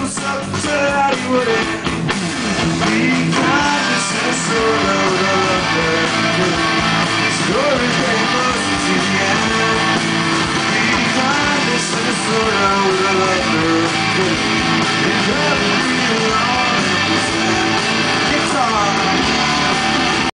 up to Hollywood and behind the Minnesota with a love the story came close to the end. Behind the Minnesota with a love